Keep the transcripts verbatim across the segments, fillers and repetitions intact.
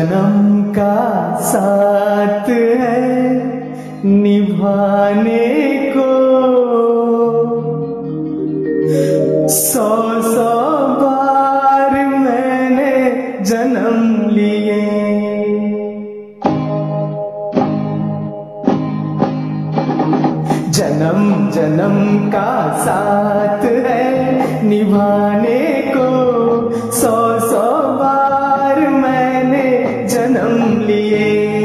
जन्म का साथ है निभाने को, सौ सौ बार मैंने जन्म लिए। जन्म जन्म का साथ है निभाने को, सौ सौ बार मैंने जन्म लिए।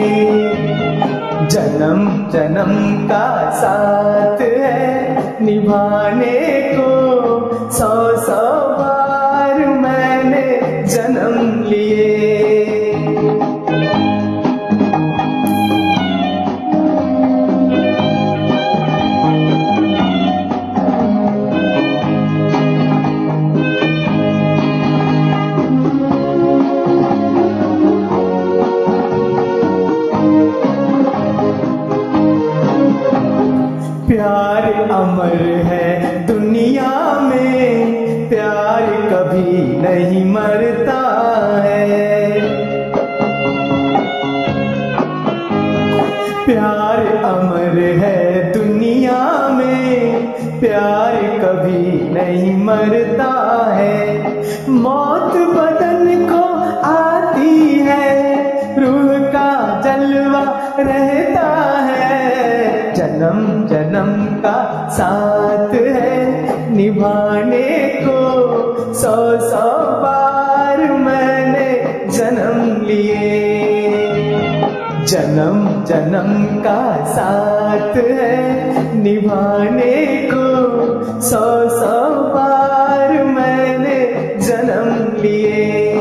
जन्म जन्म का साथ है निभाने को, सौ सौ बार मैंने जन्म लिए। प्यार अमर है दुनिया में, प्यार कभी नहीं मरता है। प्यार अमर है दुनिया में, प्यार कभी नहीं मरता है। मौत बदन को आती है, रूह का जलवा रहता है। जन्म जन्म का साथ है निभाने को, सौ सौ बार मैंने जन्म लिए। जन्म जन्म का साथ है निभाने को, सौ सौ बार मैंने जन्म लिए।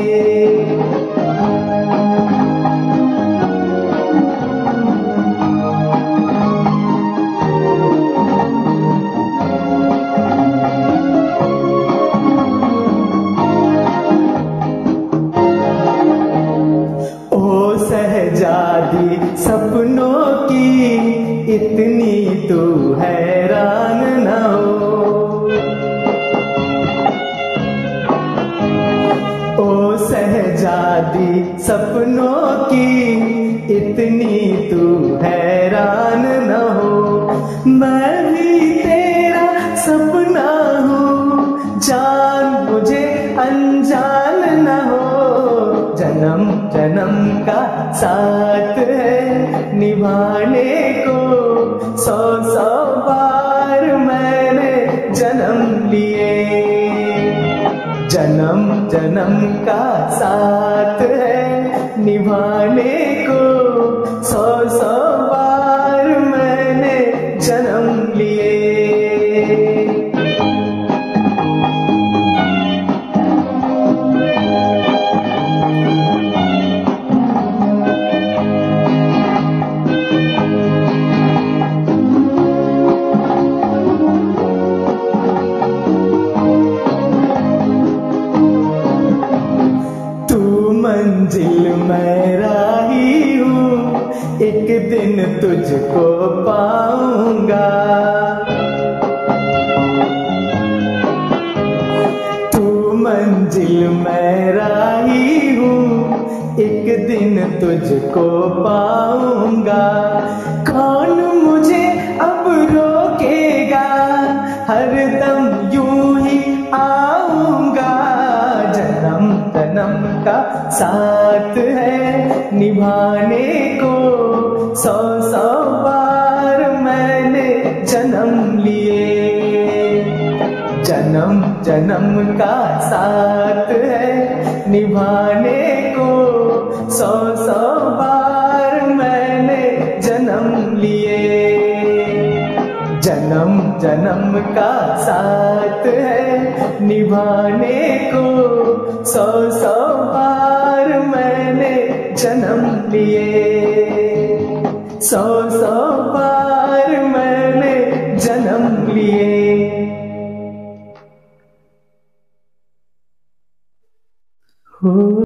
सहजादी सपनों की इतनी तू हैरान न हो। ओ सहजादी सपनों की इतनी तू हैरान न हो। मैं भी तेरा सपना हूँ, जान मुझे अनजान न हो। जन्म जन्म का साथ है निभाने को, सौ सौ बार मैंने जन्म लिए। जन्म जन्म का साथ है निभाने को, सौ सौ बार मैंने जन्म लिए। मंजिल मैं राही हूँ, एक दिन तुझको पाऊंगा। तू मंजिल मैं राही हूँ, एक दिन तुझको पाऊंगा। कौन मुझे अब रोकेगा, हरदम यूं ही आऊंगा। जन्म जन्म का साथ है निभाने को, सौ सौ बार मैंने जन्म लिए। जन्म जन्म का साथ है निभाने को, सौ सौ बार मैंने जन्म लिए। जन्म जन्म का साथ है निभाने को, सौ सौ बार मैंने जन्म लिए। सौ सौ बार मैंने जन्म लिए। हो